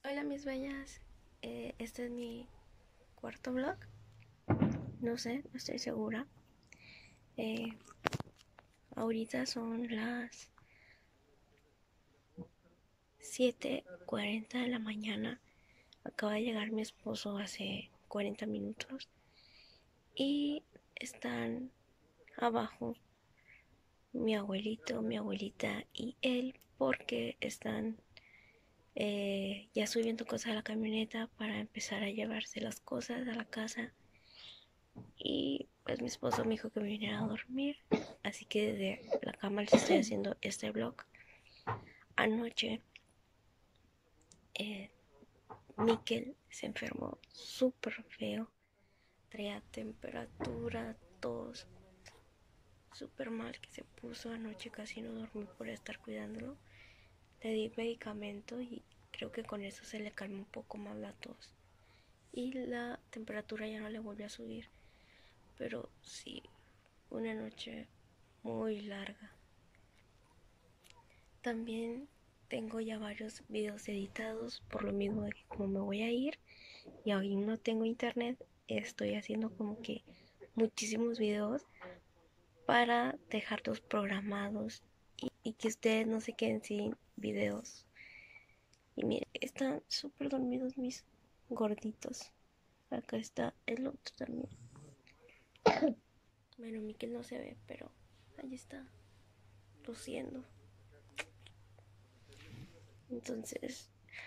Hola mis bellas, este es mi cuarto vlog, no sé, no estoy segura. Eh, Ahorita son las 7:40 de la mañana, acaba de llegar mi esposo hace 40 minutos y están abajo mi abuelito, mi abuelita y él porque están ya subiendo cosas a la camioneta para empezar a llevarse las cosas a la casa. Y pues mi esposo me dijo que me viniera a dormir, así que desde la cama les estoy haciendo este vlog. Anoche Miquel se enfermó súper feo, traía temperatura, tos, súper mal que se puso. Anoche casi no dormí por estar cuidándolo. Le di medicamento y creo que con eso se le calmó un poco más la tos y la temperatura ya no le volvió a subir, pero sí, una noche muy larga. También tengo ya varios videos editados, por lo mismo de que como me voy a ir y aún no tengo internet, estoy haciendo como que muchísimos videos para dejarlos programados y que ustedes no se queden sin videos. Y miren, están súper dormidos mis gorditos. Acá está el otro también. Bueno, Miquel no se ve, pero ahí está, luciendo. Entonces,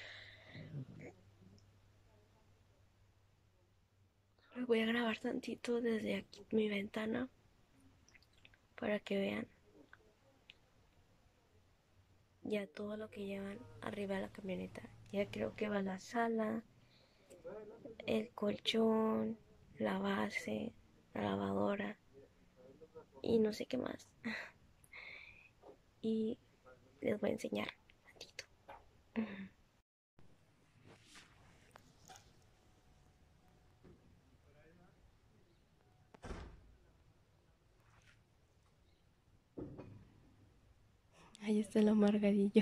les voy a grabar tantito desde aquí mi ventana para que vean ya todo lo que llevan arriba de la camioneta. Ya creo que va la sala, el colchón, la base, la lavadora y no sé qué más. Y les voy a enseñar tantito. Ahí está el amargadillo.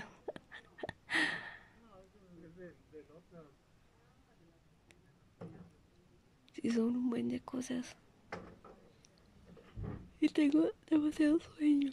Sí, son un buen de cosas. Y tengo demasiado sueño.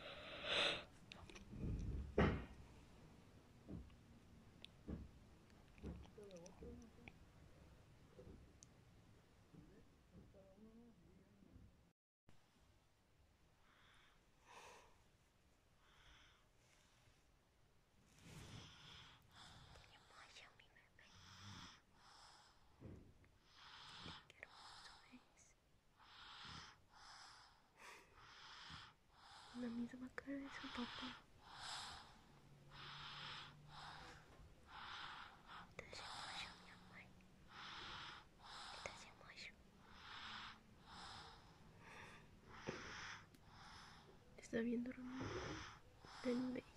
La misma cara de su papá. Está bien dormido, tan bello.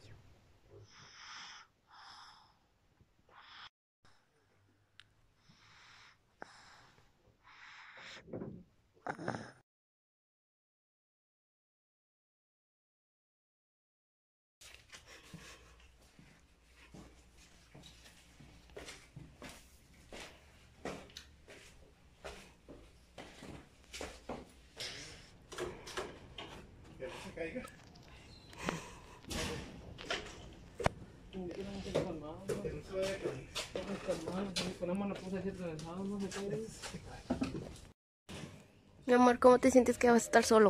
Que no se caiga. Que no se vaya a caer. Ponemos la cosa así atravesada, no se cae. Mi amor, ¿cómo te sientes que vas a estar solo?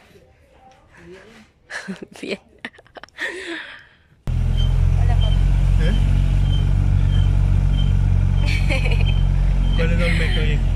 Bien. Hola, papá. ¿Cuál es el meco ahí?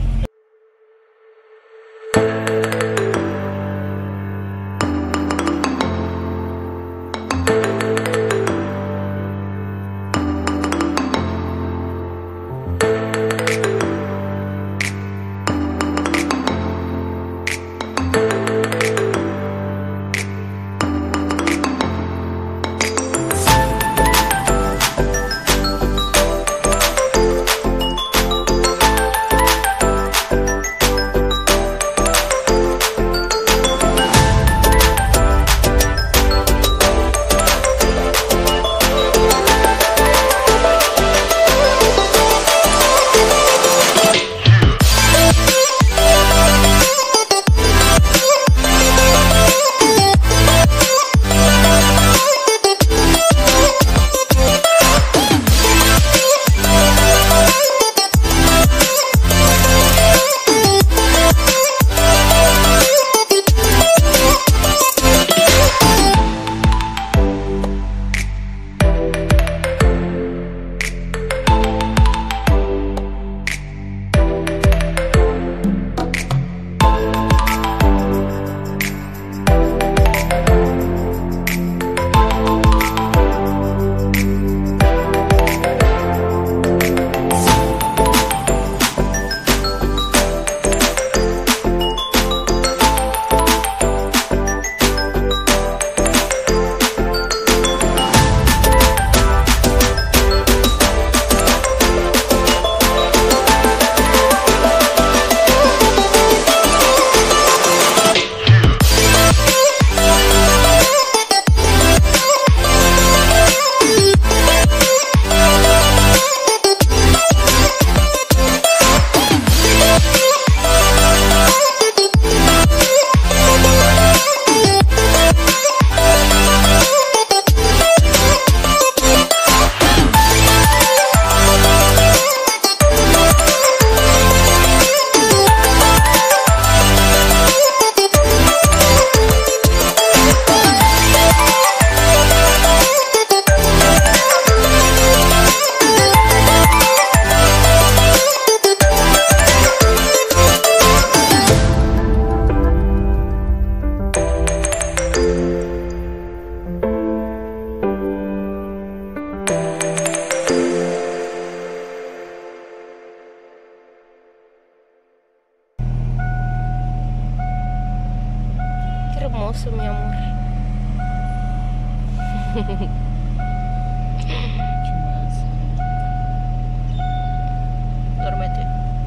Duérmete.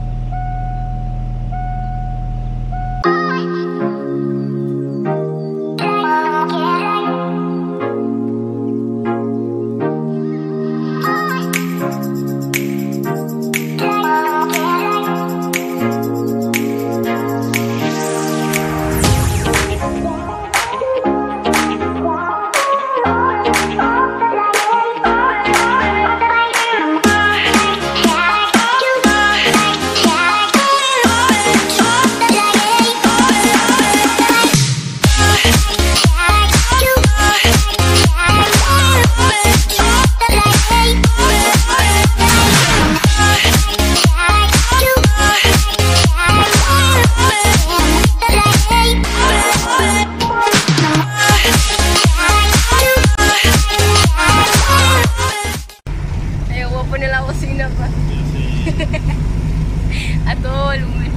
A todo volumen.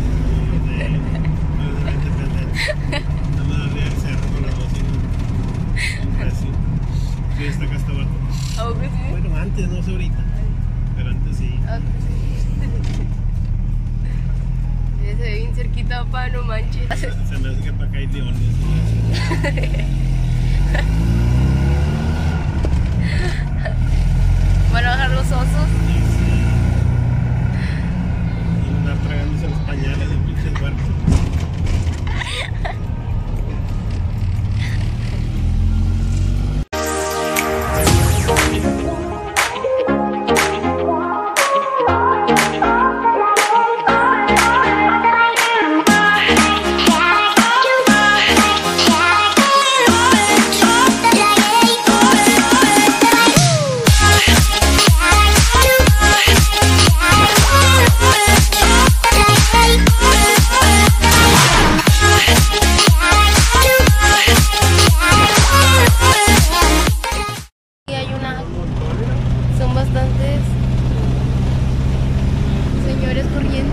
Bueno, antes, no sé ahorita. Pero antes sí. Se ve bien cerquita, pa, no manches. Se me hace que para acá hay leones. Van a bajar los osos. Y andar tragándose los pañales de pinches huertos. Señores corriendo.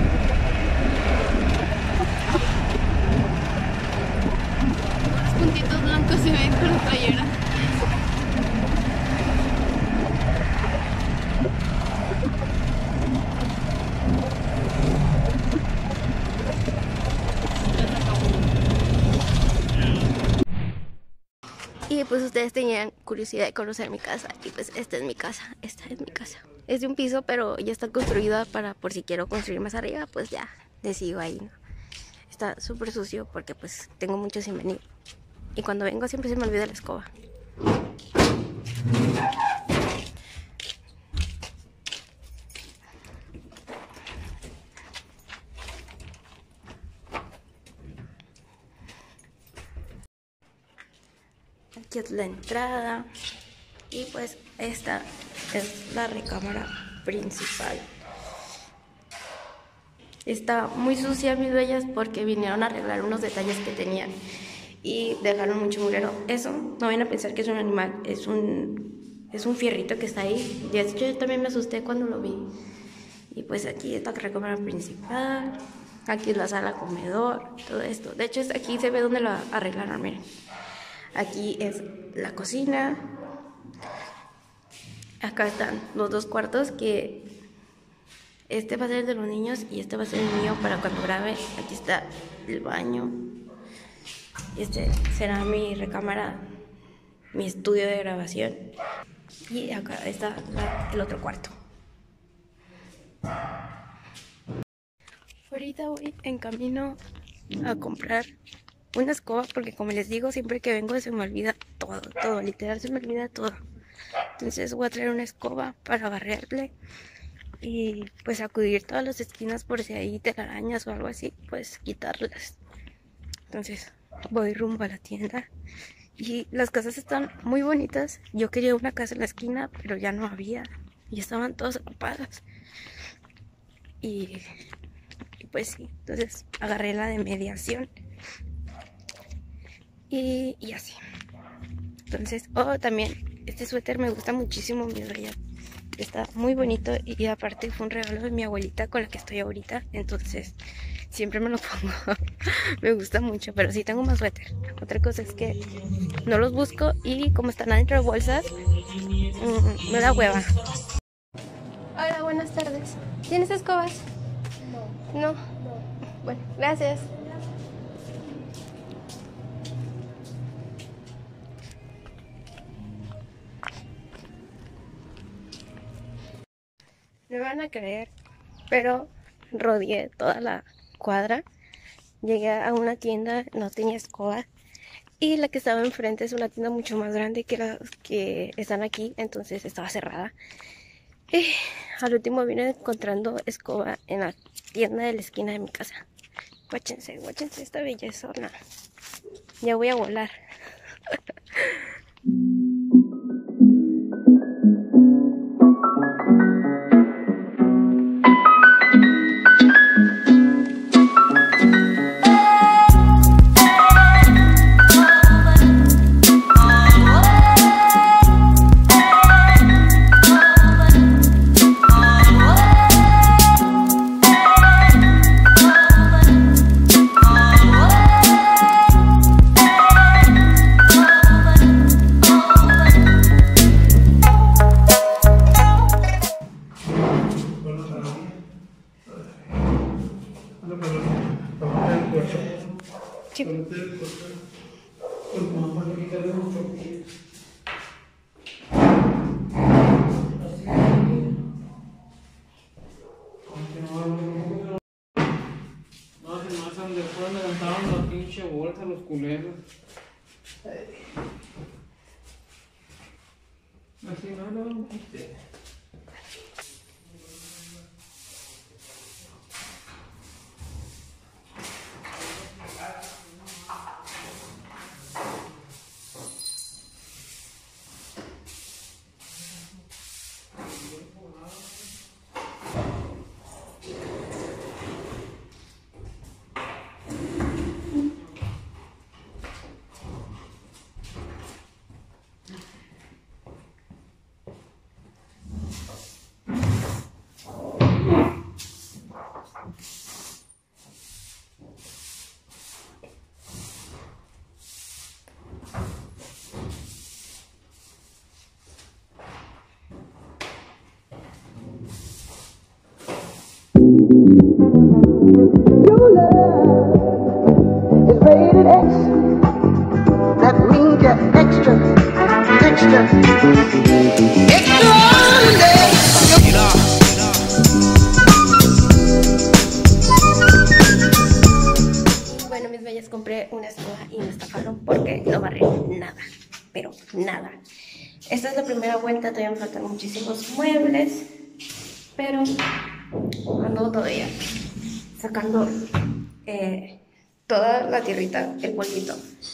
Los puntitos blancos se ven con la playera. Y pues ustedes tenían curiosidad de conocer mi casa. Y pues esta es mi casa. Esta es mi casa. Es de un piso, pero ya está construida para por si quiero construir más arriba, pues ya le sigo ahí, ¿no? Está súper sucio porque pues tengo mucho sin venir. Y cuando vengo siempre se me olvida la escoba. Aquí es la entrada. Y pues esta es la recámara principal. Está muy sucia, mis bellas, porque vinieron a arreglar unos detalles que tenían y dejaron mucho mugrero. Eso, no vayan a pensar que es un animal, es un fierrito que está ahí. De hecho, yo también me asusté cuando lo vi. Y pues aquí es la recámara principal. Aquí es la sala comedor, todo esto. De hecho, aquí se ve donde lo arreglaron, miren. Aquí es la cocina. Acá están los dos cuartos, que este va a ser el de los niños y este va a ser el mío para cuando grabe. Aquí está el baño. Este será mi recámara, mi estudio de grabación. Y acá está el otro cuarto. Ahorita voy en camino a comprar una escoba porque, como les digo, siempre que vengo se me olvida todo, literal se me olvida todo. Entonces voy a traer una escoba para barrerle y pues acudir todas las esquinas por si hay telarañas o algo así, pues quitarlas. Entonces voy rumbo a la tienda y las casas están muy bonitas. Yo quería una casa en la esquina, pero ya no había y estaban todas ocupadas. Y pues sí, entonces agarré la de mediación y así. Entonces, también este suéter me gusta muchísimo, mi rey. Está muy bonito y aparte fue un regalo de mi abuelita con la que estoy ahorita. Entonces, siempre me lo pongo. Me gusta mucho, pero sí tengo más suéter. Otra cosa es que no los busco y como están adentro de bolsas, me da hueva. Hola, buenas tardes. ¿Tienes escobas? No. ¿No? Bueno, gracias. No me van a creer, pero rodeé toda la cuadra. Llegué a una tienda, no tenía escobas. Y la que estaba enfrente es una tienda mucho más grande que las que están aquí, entonces estaba cerrada. Y al último vine encontrando escoba en la tienda de la esquina de mi casa. Guáchense esta bellezona. Ya voy a volar. Después levantaron la pinche bolsa los culeros. Así no. Your love is rated X. That means you're extra, extraordinary. Bueno, mis bellas, compré una escoba y me estafaron porque no barré nada, pero nada. Esta es la primera vuelta, todavía me faltan muchísimos muebles, pero ando todavía sacando toda la tierrita, el polvito.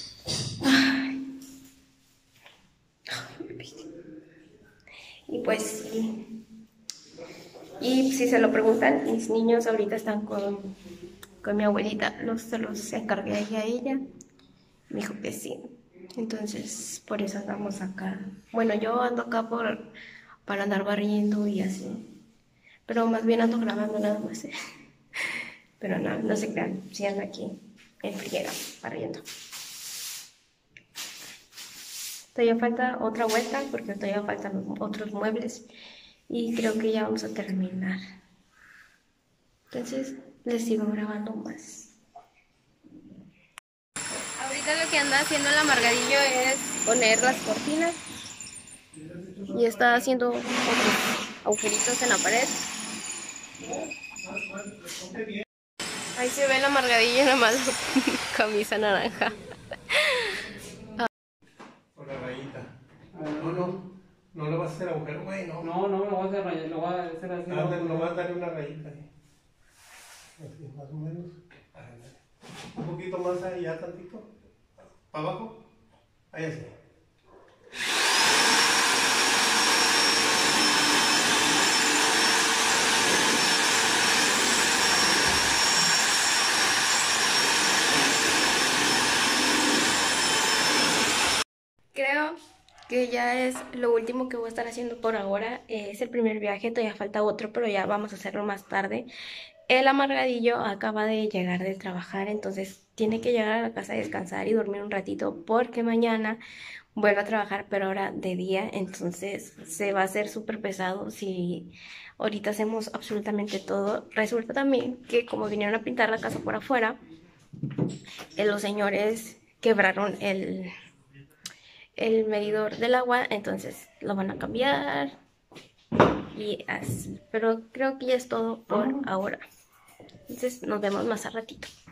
Y pues sí. Y si se lo preguntan, mis niños ahorita están con mi abuelita. Se los encargué ahí a ella. Me dijo que sí. Entonces, por eso andamos acá. Bueno, yo ando acá para andar barriendo y así. Pero más bien ando grabando nada más. Pero no se crean. Sí ando aquí en friega, barriendo. Todavía falta otra vuelta porque todavía faltan otros muebles. Y creo que ya vamos a terminar. Entonces, les sigo grabando más. Ahorita lo que anda haciendo el amargadillo es poner las cortinas. Y está haciendo otros agujeritos en la pared. Ahí se ve el amargadillo en la mala camisa naranja. Con la rayita. No le vas a hacer agujero, güey, no. No lo voy a hacer rayar, lo voy a hacer así. Nomás darle una rayita ahí. Así, más o menos. Un poquito más allá, tantito. ¿Para abajo? Ahí así. Creo que ya es lo último que voy a estar haciendo por ahora. Es el primer viaje, todavía falta otro, pero ya vamos a hacerlo más tarde. El amargadillo acaba de llegar de trabajar, entonces tiene que llegar a la casa a descansar y dormir un ratito porque mañana vuelve a trabajar, pero ahora de día, entonces se va a hacer súper pesado si ahorita hacemos absolutamente todo. Resulta también que como vinieron a pintar la casa por afuera, los señores quebraron el medidor del agua, entonces lo van a cambiar y así. Pero creo que ya es todo por ahora. Entonces nos vemos más a ratito.